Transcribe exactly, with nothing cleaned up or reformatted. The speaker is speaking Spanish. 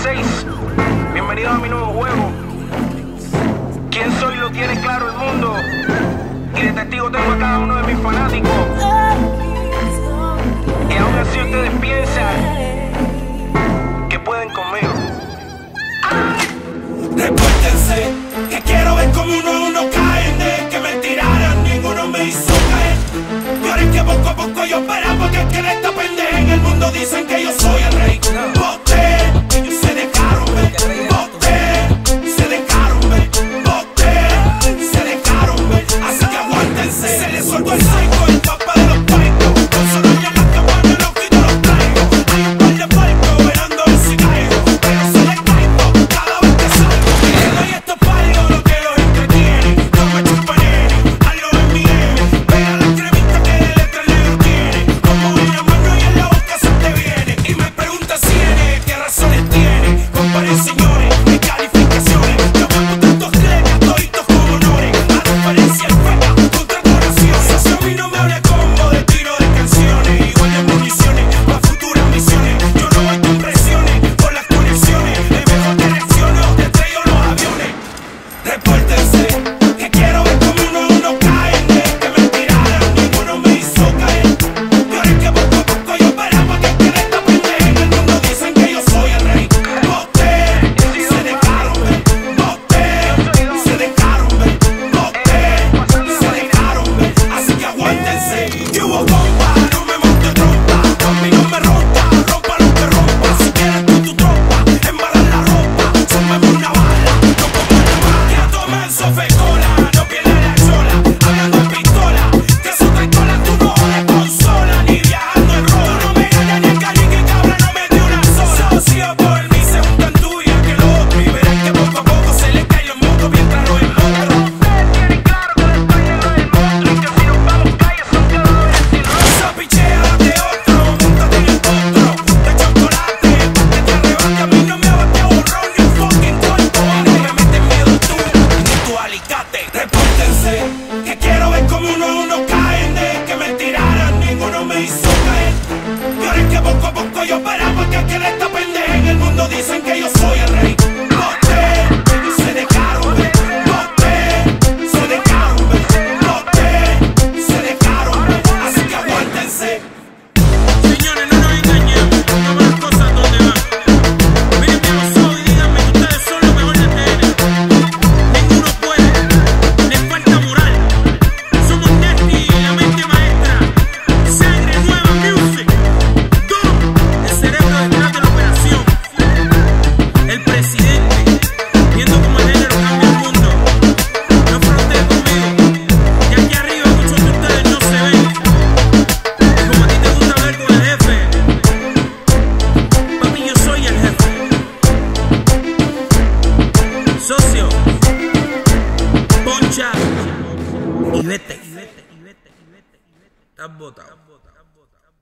seis. Bienvenidos a mi nuevo juego. ¿Quién soy? Lo tiene claro el mundo. Y de testigo tengo a cada uno de mis fanáticos. Y aún así ustedes piensan que pueden conmigo. Repórtense, que quiero ver como uno a uno caen. De que me tiraran, ninguno me hizo caer. Pero es que poco a poco yo esperaba, porque es que en esta pendeja en el mundo dicen que yo soy el rey. Boté, se dejaron ver. Boté, se dejaron ver. Boté, se dejaron ver. Así que aguántense. Se les soltó el psycho, el papá de los paicos. Con solo llamar que cuando los quito los traigo. Hay un par de palcos velando a ver si caigo. Pero se les caigo cada vez que salgo. Le doy estos palos, lo que los entretiene. No me chupen nene, hazlo en mi M. Pega la cremita que de letra el negro tiene. Como en la mano y en la boca se te viene. Y me pregunta si N, qué razones tiene. Comparen señores, mis calificaciones. Yo me puse estos clegas, toditos con honores. A diferencia el fuega contra donaciones. Si a mí no me hable combo de tiro de canciones. Igual de municiones, para futuras misiones. Yo no voy con presiones, por las conexiones. Es mejor que reacciono, te traigo los aviones. Repórtense, que quiero ver como uno a uno caen. De que me tiraran, ninguno me hizo caer. Pero es que poco a poco yo esperaba, que es que en esta pendeja en el mundo dicen que yo soy el rey. Boté, se dejaron ver. Boté, se dejaron ver. Boté, se dejaron ver. Así que aguántense. Que hubo compa, no me monte trompa. Conmigo me rompa, rompa lo que rompa. Si quieres tú tu trompa, embarrar la ropa. Súmame una bala, no como la mala. Que tomen sofecola, no pierda la chola. Hablando en pistola, que su cola tú no jodes consola. Ni viajando en rola, no me ganas ni el cali que cabra no me dio una sola. Socio por mí se juntan tuya que lo otro. Y verán que poco a poco se le caen los mocos bien claro en monstruo. Ustedes tienen claro que la España no es el monstruo. Y que si nos vamos calles son quedadores sin rostro. Esa pichea de otro, montate en el potro. De chocolate, que te arrebate. A mí no me abate a borrón ni un fucking corto. No me metes miedo tú, ni tu alicate. Repórtense, que quiero ver como uno a uno caen. De que me tiraran, ninguno me hizo caer. Pero es que poco a poco yo esperaba, que es que en esta pendeja en el mundo dicen que yo soy el rey. Boté, se dejaron ver. Boté, se dejaron ver. Boté, se dejaron ver. Así que aguántense. Señores, no nos engañemos, no van las cosas donde van. Miren bien los ojos y díganme que ustedes son lo mejor de T N. Ninguno puede, les falta moral. Somos Nesty y la mente maestra. Sangre nueva music. Dom, el cerebro detrás de la operación. El presidente, viendo cómo el género cambia el mundo. No fronteen conmigo, que aquí arriba muchos de ustedes no se ven. Y como a ti te gusta hablar con el jefe, papi, yo soy el jefe. Socio, poncha y vete. Estás botado.